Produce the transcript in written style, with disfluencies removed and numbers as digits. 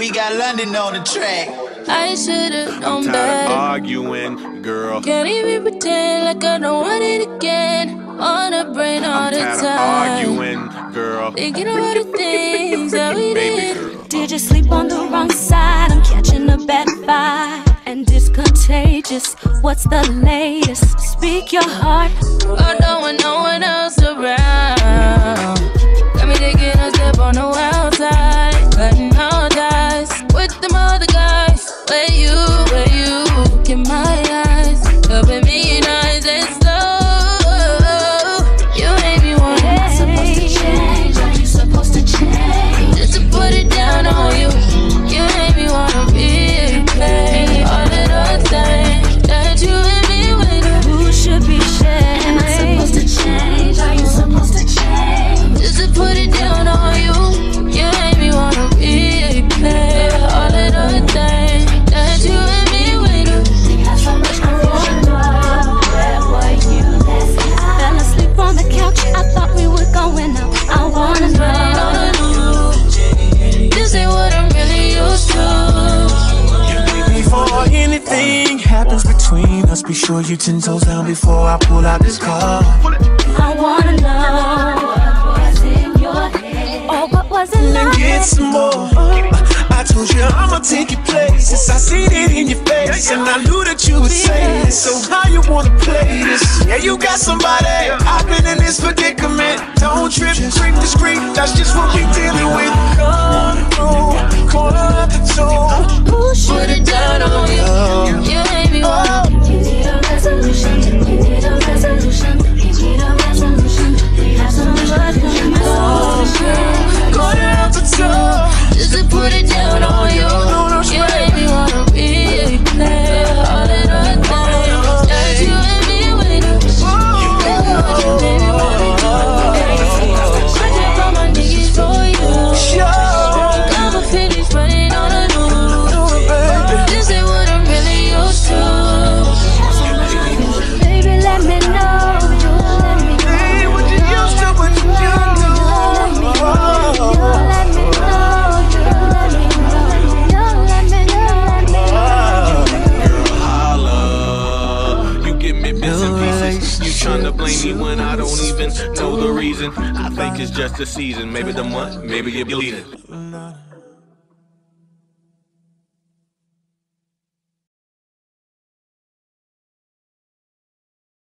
We got London on the track. I should've known I'm tired better. of arguing, girl. Can't even pretend like I don't want it again. On the brain all the I'm tired time. of arguing, girl. Thinking about the things that we Baby did. girl. Did you sleep on the wrong side? I'm catching a bad vibe, and it's contagious. What's the latest? Speak your heart. I don't want no one else around. Got me taking a step on the wild side, cutting all ties with them other guys. Where you look in my eyes, helping me nice and slow. You made me want. Am I supposed to change? Are you supposed to change? Just to put it down on you. You made me wanna replay all of those things that you and me went through. Who should be shamed? Am I supposed to change? Are you supposed to change? Just to put it down on you. You made me wanna replay all of those things that you and me went through. We had so much confusion. Where were you last night? I fell asleep on the couch. I thought we were going out. I wanna know. This ain't what I'm really used to. Before anything happens between us, be sure you 10 toes down before I pull out this car. I wanna know what was in your head. Oh, what was in And my get head? some more. I told you I'ma take your places. I seen it in your face, and I knew that you would say it. So how you wanna play this? Yeah, you got somebody. I've been in this predicament. Don't trip, creep discreet. That's just what we dealing with. Come through, corner of the two. Who should Put it down on you. You made me wanna. You need a resolution. You need a resolution. You need a resolution. We have so much Corner of the two. Just to put it down on you. You made me wanna replay all of the things that you and me went through. You made me wanna do. I just brought my niggas for you. Got my feelings running on a loop. This ain't what I'm really used to. Baby, let me know. You let me know. Hey, what you used to, what you do. You let me know. You let me know. You let me know. Girl, holla. You give me bits and pieces. You tryna blame me when I don't even know the reason. I think it's just a season, maybe the month, maybe you're bleeding.